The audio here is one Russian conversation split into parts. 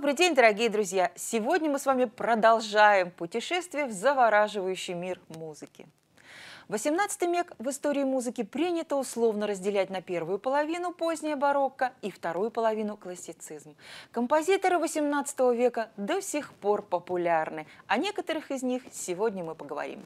Добрый день, дорогие друзья! Сегодня мы с вами продолжаем путешествие в завораживающий мир музыки. В XVIII век в истории музыки принято условно разделять на первую половину позднее барокко и вторую половину классицизм. Композиторы XVIII века до сих пор популярны. О некоторых из них сегодня мы поговорим.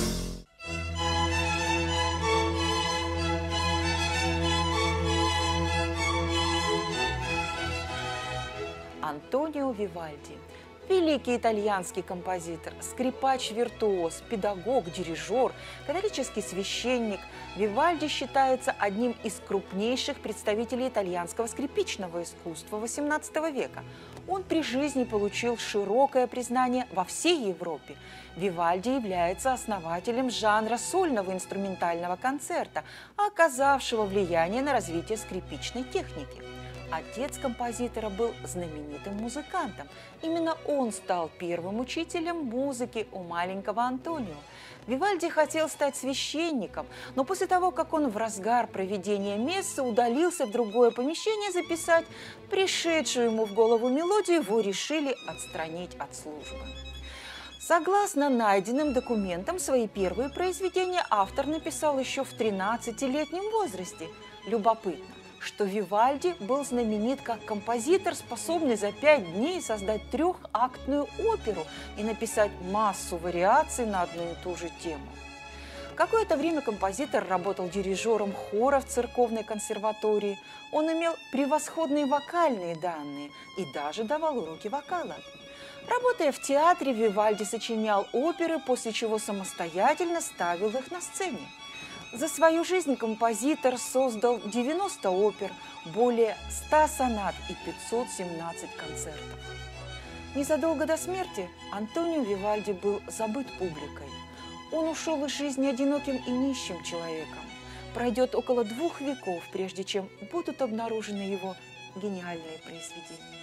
Антонио Вивальди. Великий итальянский композитор, скрипач-виртуоз, педагог, дирижер, католический священник, Вивальди считается одним из крупнейших представителей итальянского скрипичного искусства XVIII века. Он при жизни получил широкое признание во всей Европе. Вивальди является основателем жанра сольного инструментального концерта, оказавшего влияние на развитие скрипичной техники. Отец композитора был знаменитым музыкантом. Именно он стал первым учителем музыки у маленького Антонио. Вивальди хотел стать священником, но после того, как он в разгар проведения мессы удалился в другое помещение записать пришедшую ему в голову мелодию, его решили отстранить от службы. Согласно найденным документам, свои первые произведения автор написал еще в 13-летнем возрасте. Любопытно, что Вивальди был знаменит как композитор, способный за 5 дней создать трехактную оперу и написать массу вариаций на одну и ту же тему. Какое-то время композитор работал дирижером хора в церковной консерватории. Он имел превосходные вокальные данные и даже давал уроки вокала. Работая в театре, Вивальди сочинял оперы, после чего самостоятельно ставил их на сцене. За свою жизнь композитор создал 90 опер, более 100 сонат и 517 концертов. Незадолго до смерти Антонио Вивальди был забыт публикой. Он ушел из жизни одиноким и нищим человеком. Пройдет около 2 веков, прежде чем будут обнаружены его гениальные произведения.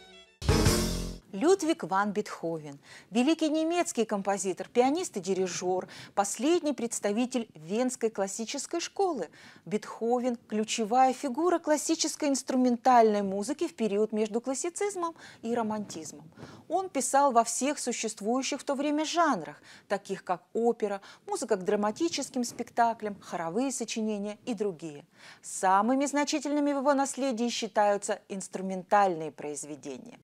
Людвиг ван Бетховен – великий немецкий композитор, пианист и дирижер, последний представитель Венской классической школы. Бетховен – ключевая фигура классической инструментальной музыки в период между классицизмом и романтизмом. Он писал во всех существующих в то время жанрах, таких как опера, музыка к драматическим спектаклям, хоровые сочинения и другие. Самыми значительными в его наследии считаются инструментальные произведения.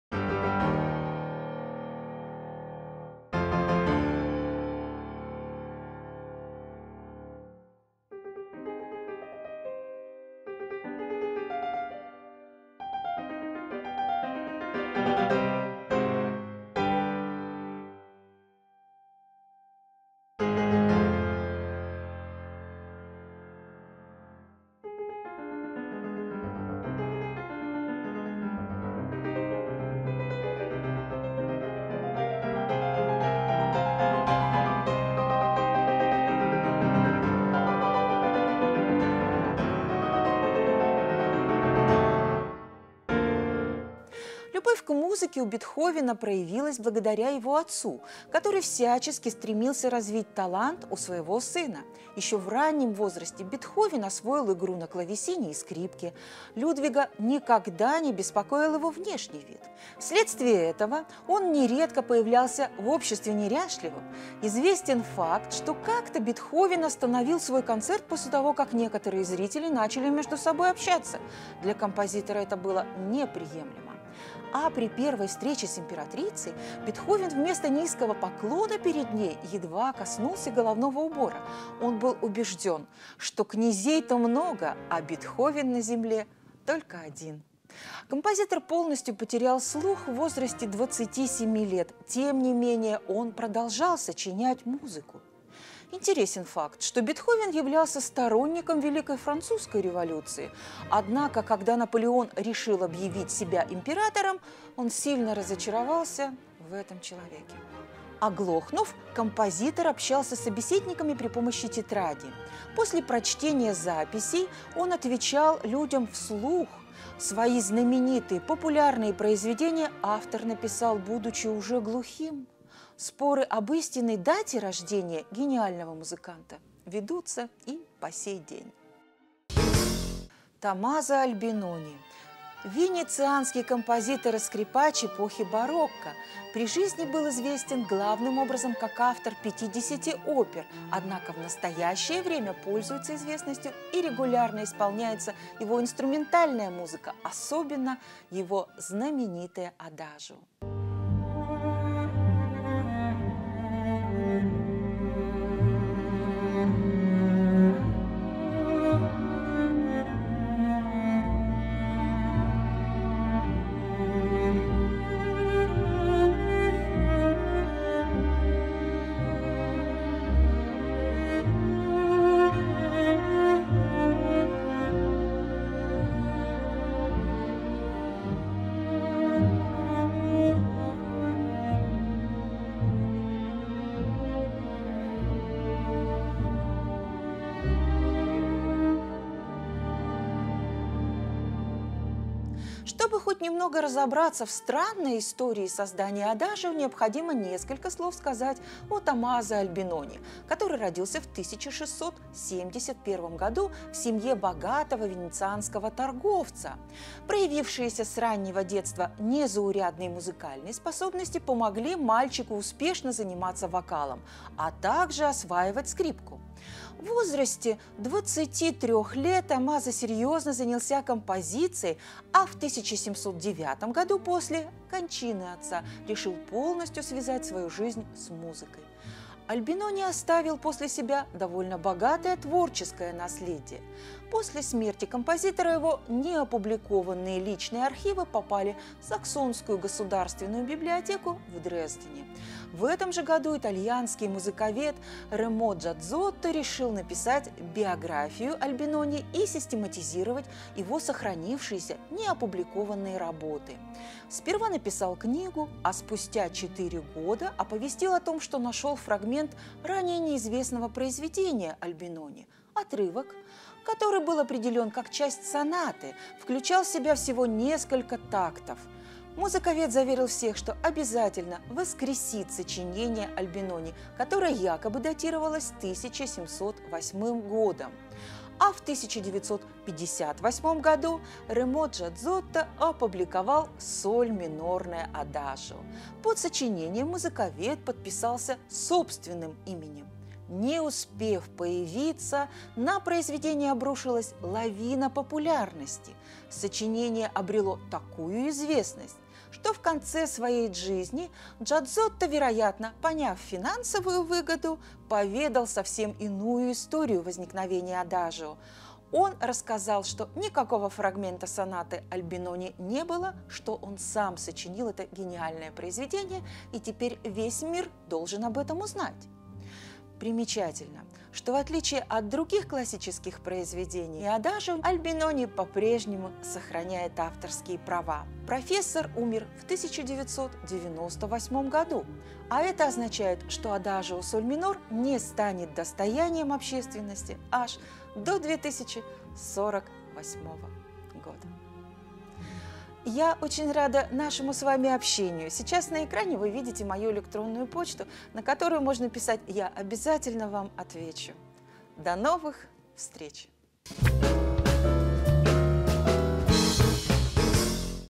Любовь к музыке у Бетховена проявилась благодаря его отцу, который всячески стремился развить талант у своего сына. Еще в раннем возрасте Бетховен освоил игру на клавесине и скрипке. Людвига никогда не беспокоил его внешний вид. Вследствие этого он нередко появлялся в обществе неряшливым. Известен факт, что как-то Бетховен остановил свой концерт после того, как некоторые зрители начали между собой общаться. Для композитора это было неприемлемо. А при первой встрече с императрицей Бетховен вместо низкого поклона перед ней едва коснулся головного убора. Он был убежден, что князей-то много, а Бетховен на земле только один. Композитор полностью потерял слух в возрасте 27 лет. Тем не менее, он продолжал сочинять музыку. Интересен факт, что Бетховен являлся сторонником Великой Французской революции. Однако, когда Наполеон решил объявить себя императором, он сильно разочаровался в этом человеке. Оглохнув, композитор общался с собеседниками при помощи тетради. После прочтения записей он отвечал людям вслух. Свои знаменитые популярные произведения автор написал, будучи уже глухим. Споры об истинной дате рождения гениального музыканта ведутся и по сей день. Томмазо Альбинони. Венецианский композитор и скрипач эпохи барокко. При жизни был известен главным образом как автор 50 опер, однако в настоящее время пользуется известностью и регулярно исполняется его инструментальная музыка, особенно его знаменитое адажио. Чтобы хоть немного разобраться в странной истории создания адажио, необходимо несколько слов сказать о Томмазо Альбинони, который родился в 1671 году в семье богатого венецианского торговца. Проявившиеся с раннего детства незаурядные музыкальные способности помогли мальчику успешно заниматься вокалом, а также осваивать скрипку. В возрасте 23 лет Томмазо серьезно занялся композицией, а в 1709 году после кончины отца решил полностью связать свою жизнь с музыкой. Альбинони оставил после себя довольно богатое творческое наследие. После смерти композитора его неопубликованные личные архивы попали в Саксонскую государственную библиотеку в Дрездене. В этом же году итальянский музыковед Ремо Джадзотто решил написать биографию Альбинони и систематизировать его сохранившиеся неопубликованные работы. Сперва написал книгу, а спустя 4 года оповестил о том, что нашел фрагмент ранее неизвестного произведения Альбинони. Отрывок, который был определен как часть сонаты, включал в себя всего несколько тактов. Музыковед заверил всех, что обязательно воскресит сочинение Альбинони, которое якобы датировалось 1708 годом. А в 1958 году Ремо Джадзотто опубликовал «Соль минорное адажио». Под сочинением музыковед подписался собственным именем. Не успев появиться, на произведение обрушилась лавина популярности. Сочинение обрело такую известность, что в конце своей жизни Джадзотто, вероятно, поняв финансовую выгоду, поведал совсем иную историю возникновения адажио. Он рассказал, что никакого фрагмента сонаты Альбинони не было, что он сам сочинил это гениальное произведение, и теперь весь мир должен об этом узнать. Примечательно, что в отличие от других классических произведений адажио, Альбинони по-прежнему сохраняет авторские права. Профессор умер в 1998 году, а это означает, что адажио соль минор не станет достоянием общественности аж до 2048 года. Я очень рада нашему с вами общению. Сейчас на экране вы видите мою электронную почту, на которую можно писать. Я обязательно вам отвечу. До новых встреч!